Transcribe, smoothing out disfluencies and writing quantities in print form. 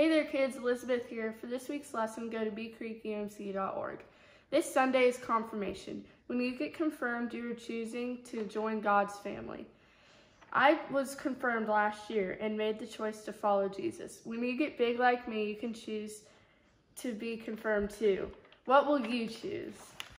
Hey there kids, Elizabeth here. For this week's lesson, go to beecreekumc.org. This Sunday is confirmation. When you get confirmed, you are choosing to join God's family. I was confirmed last year and made the choice to follow Jesus. When you get big like me, you can choose to be confirmed too. What will you choose?